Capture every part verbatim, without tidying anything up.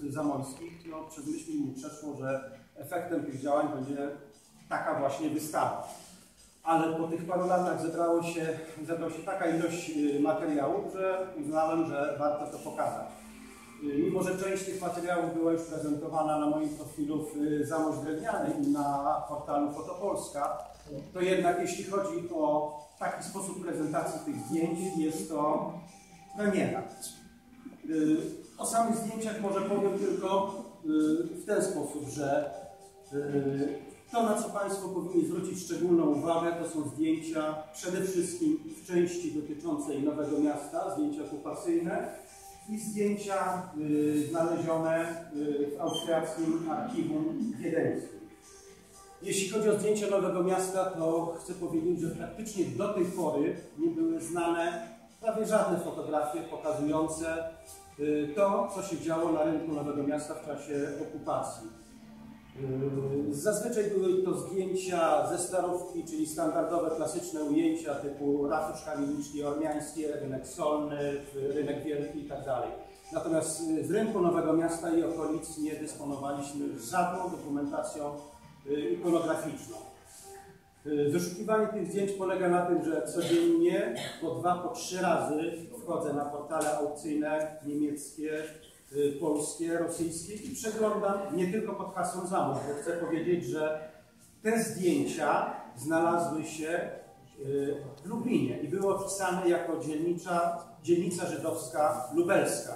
zamojskich, no, przez myśl mi przeszło, że efektem tych działań będzie taka właśnie wystawa. Ale po tych paru latach zebrało się, zebrała się taka ilość materiałów, że uznałem, że warto to pokazać. Mimo że część tych materiałów była już prezentowana na moim profilu w Zamość Drewnianej i na portalu Fotopolska, to jednak jeśli chodzi o taki sposób prezentacji tych zdjęć, jest to premiera. O samych zdjęciach może powiem tylko w ten sposób, że to, na co Państwo powinni zwrócić szczególną uwagę, to są zdjęcia przede wszystkim w części dotyczącej Nowego Miasta, zdjęcia okupacyjne i zdjęcia y, znalezione y, w austriackim archiwum wiedeńskim. Jeśli chodzi o zdjęcia Nowego Miasta, to chcę powiedzieć, że praktycznie do tej pory nie były znane prawie żadne fotografie pokazujące y, to, co się działo na rynku Nowego Miasta w czasie okupacji. Zazwyczaj były to zdjęcia ze starówki, czyli standardowe, klasyczne ujęcia typu ratusz Kamienicki, Ormiańskie, rynek Solny, rynek Wielki itd. Natomiast z rynku Nowego Miasta i okolic nie dysponowaliśmy żadną dokumentacją ikonograficzną. Wyszukiwanie tych zdjęć polega na tym, że codziennie po dwa, po trzy razy wchodzę na portale aukcyjne niemieckie, polskie, rosyjskie i przeglądam nie tylko pod hasłem Zamość, bo chcę powiedzieć, że te zdjęcia znalazły się w Lublinie i były opisane jako dzielnicza, dzielnica żydowska lubelska.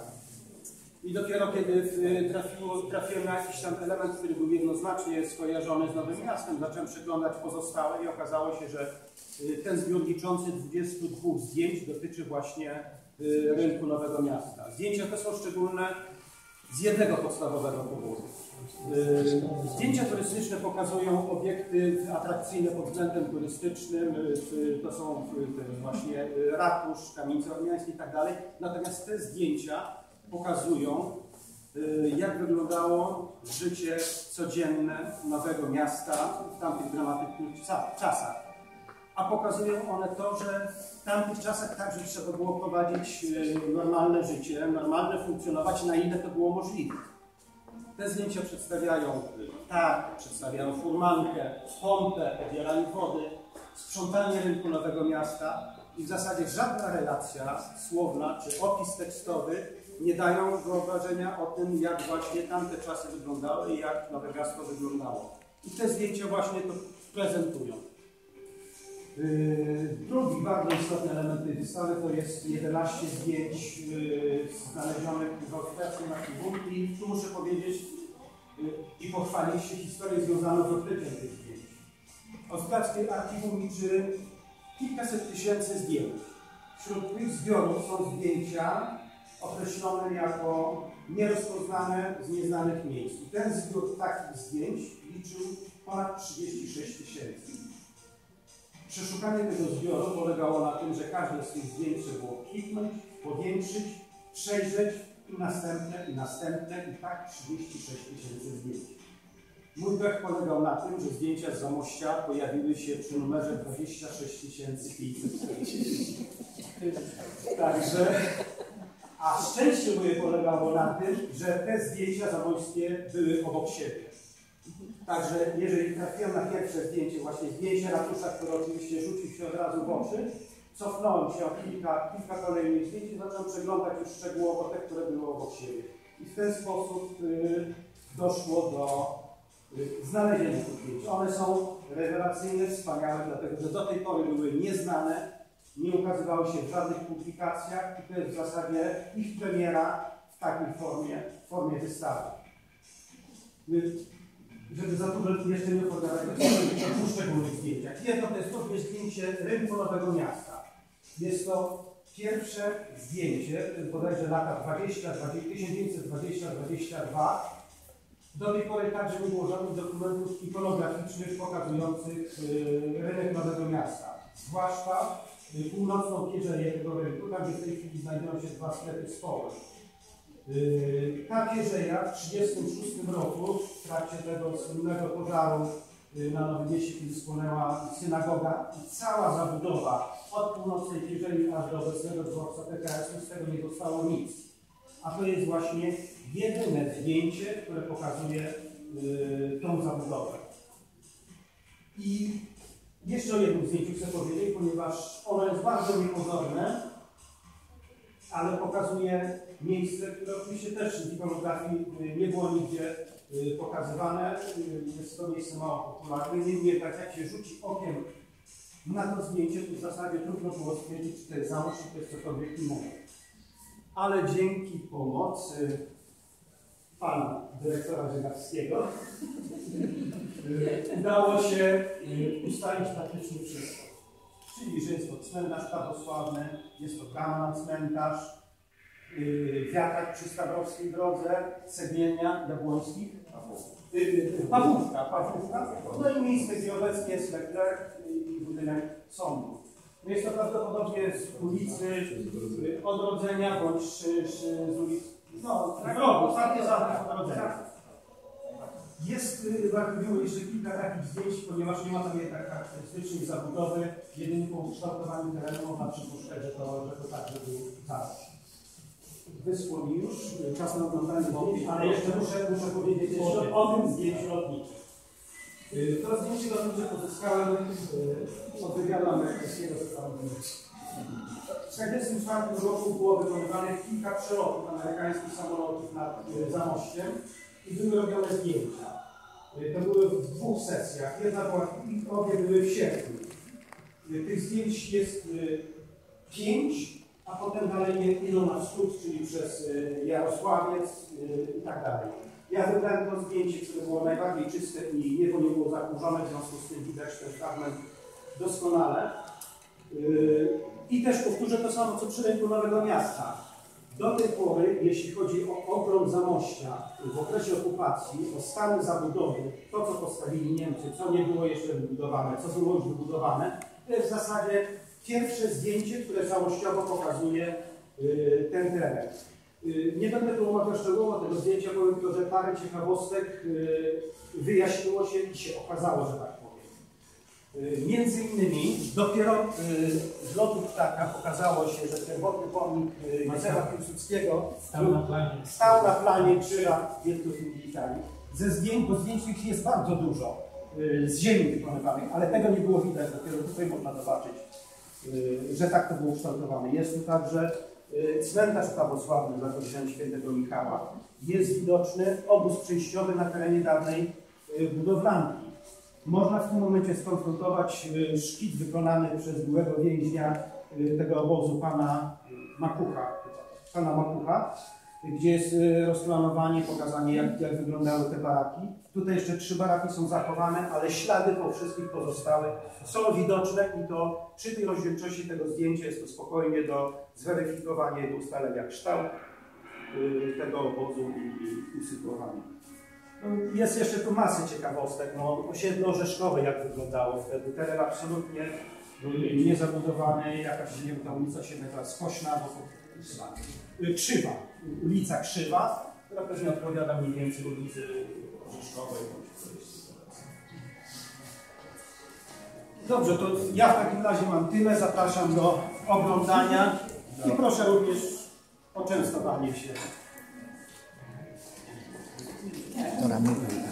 I dopiero kiedy trafiło, trafiłem na jakiś tam element, który był jednoznacznie skojarzony z Nowym Miastem, zacząłem przeglądać pozostałe i okazało się, że ten zbiór liczący dwudziestu dwóch zdjęć dotyczy właśnie rynku Nowego Miasta. Zdjęcia te są szczególne z jednego podstawowego powodu. Zdjęcia turystyczne pokazują obiekty atrakcyjne pod względem turystycznym, to są właśnie ratusz, kamienice ormiańskie i tak dalej. Natomiast te zdjęcia pokazują, jak wyglądało życie codzienne Nowego Miasta w tamtych dramatycznych czasach. A pokazują one to, że w tamtych czasach także trzeba było prowadzić normalne życie, normalne funkcjonować, na ile to było możliwe. Te zdjęcia przedstawiają targ, przedstawiają furmankę, pompę, odbieranie wody, sprzątanie rynku Nowego Miasta i w zasadzie żadna relacja słowna czy opis tekstowy nie dają wyobrażenia o tym, jak właśnie tamte czasy wyglądały i jak Nowe Miasto wyglądało. I te zdjęcia właśnie to prezentują. Drugi bardzo istotny element tej wystawy to jest jedenaście zdjęć znalezionych w austriackim archiwum i tu muszę powiedzieć i pochwalić się historię związaną z odkryciem tych zdjęć. Austriackie archiwum liczy kilkaset tysięcy zdjęć. Wśród tych zbiorów są zdjęcia określone jako nierozpoznane z nieznanych miejsc. I ten zbiór takich zdjęć liczył ponad trzydzieści sześć tysięcy. Przeszukanie tego zbioru polegało na tym, że każde z tych zdjęć trzeba było kliknąć, powiększyć, przejrzeć i następne, i następne, i tak trzydzieści sześć tysięcy zdjęć. Mój pech polegał na tym, że zdjęcia z Zamościa pojawiły się przy numerze dwadzieścia sześć tysięcy pięćset czterdzieści. Także, a szczęście moje polegało na tym, że te zdjęcia zamośskie były obok siebie. Także jeżeli trafiłem na pierwsze zdjęcie, właśnie zdjęcie ratusza, które oczywiście rzucił się od razu w oczy, cofnąłem się o kilka, kilka kolejnych zdjęć i zacząłem przeglądać już szczegółowo te, które były obok siebie. I w ten sposób y, doszło do y, znalezienia tych zdjęć. One są rewelacyjne, wspaniałe, dlatego że do tej pory były nieznane, nie ukazywały się w żadnych publikacjach i to jest w zasadzie ich premiera w takiej formie, w formie wystawy. Y, Żeby za dużo jeszcze nie opowiadać o dwóch szczególnych zdjęciach. Jedno to jest również zdjęcie rynku Nowego Miasta. Jest to pierwsze zdjęcie, bodajże lata tysiąc dziewięćset dwadzieścia do dwudziestego drugiego. Do tej pory także nie było żadnych dokumentów ikonograficznych pokazujących rynek Nowego Miasta. Zwłaszcza północną pierzenię tego rynku, tam gdzie w tej chwili znajdują się dwa sklepy społeczne. Ta pierzeja w tysiąc dziewięćset trzydziestym szóstym roku w trakcie tego słynnego pożaru na Nowym Mieście, kiedy spłonęła synagoga i cała zabudowa od północnej pierzei aż do obecnego dworca P K S-u, z tego nie zostało nic. A to jest właśnie jedyne zdjęcie, które pokazuje yy, tą zabudowę. I jeszcze o jednym zdjęciu chcę powiedzieć, ponieważ ono jest bardzo niepozorne, ale pokazuje miejsce, które oczywiście też w ikonografii nie było nigdzie pokazywane. Jest to miejsce mało popularne. Niemniej tak jak się rzuci okiem na to zdjęcie, to w zasadzie trudno było stwierdzić, czy to jest zamość, czy to jest cokolwiek innego. Ale dzięki pomocy pana dyrektora Żegawskiego udało się ustalić praktycznie wszystko. Czyli, że jest to cmentarz prawosławny, jest to brama na cmentarz, wiatrak przy Stawrowskiej drodze, Cegielnia Jabłońskich, Pawłówka, Pawłówka, no i miejsce, gdzie obecnie jest Leclerc i budynek sądu. No jest to prawdopodobnie z ulicy Odrodzenia, bądź z ulicy, no, z rogu, takie za Odrodzenia. Jest w archiwum jeszcze kilka takich zdjęć, ponieważ nie ma tam jednak charakterystycznej zabudowy. Jedynie po ukształtowaniu terenu można przypuszczać, że to, że to także był zarost. Wyschło mi już, czas na oglądanie zdjęć, ale jeszcze muszę, muszę powiedzieć jeszcze o tym zdjęciu lotniczym. To zdjęcie lotnicze pozyskałem od wywiadu amerykańskiego ze Stanów Zjednoczonych. W tysiąc dziewięćset czterdziestym czwartym roku było wykonywanych kilka przelotów amerykańskich samolotów nad Zamościem i były robione zdjęcia. To były w dwóch sesjach. Jedna była, obie były w sierpniu. Tych zdjęć jest pięć, a potem dalej idą na wschód, czyli przez Jarosławiec i tak dalej. Ja wybrałem to zdjęcie, które było najbardziej czyste i niebo nie było zakurzone, w związku z tym widać ten fragment doskonale. I też powtórzę to samo, co przy rynku Nowego Miasta. Do tej pory, jeśli chodzi o obron Zamościa w okresie okupacji, o stany zabudowy, to co postawili Niemcy, co nie było jeszcze wybudowane, co było już wybudowane, to jest w zasadzie pierwsze zdjęcie, które całościowo pokazuje y, ten teren. Y, nie będę tu omawiał szczegółowo tego zdjęcia, powiem tylko, że parę ciekawostek y, wyjaśniło się i się okazało, że tak powiem. Między innymi dopiero z lotu ptaka pokazało się, że pierwotny pomnik Józefa Piłsudskiego stał na planie, stał na planie krzyża Virtus Militari. Ze zdjęć, bo zdjęć ich jest bardzo dużo z ziemi wykonywanych, ale tego nie było widać, dopiero tutaj można zobaczyć, że tak to było ukształtowane. Jest tu także cmentarz prawosławny za kościołem świętego Michała. Jest widoczny obóz przejściowy na terenie dawnej budowlanki. Można w tym momencie skonfrontować szkic wykonany przez byłego więźnia tego obozu, pana Makucha, pana Makucha, gdzie jest rozplanowanie, pokazanie, jak, jak wyglądały te baraki. Tutaj jeszcze trzy baraki są zachowane, ale ślady po wszystkich pozostałych są widoczne i to przy tej rozdzielczości tego zdjęcia jest to spokojnie do zweryfikowania i do ustalenia kształtu tego obozu i usytuowania. Jest jeszcze tu masę ciekawostek. No, osiedle Orzeszkowe, jak wyglądało wtedy. Teren absolutnie niezabudowany, jakaś, nie wiem, ta ulica się nazywa Skośna, bo Krzywa. Ulica Krzywa, która pewnie odpowiada mniej więcej ulicy Orzeszkowej. Dobrze, to ja w takim razie mam tyle. Zapraszam do oglądania i proszę również o częstowanie się. Dobra,